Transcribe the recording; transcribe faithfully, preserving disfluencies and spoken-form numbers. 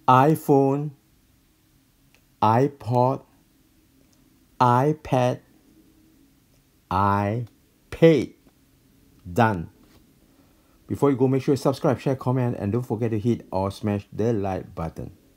iPhone, iPod, iPad, iPad. Done. Before you go, make sure you subscribe, share, comment, and don't forget to hit or smash the like button.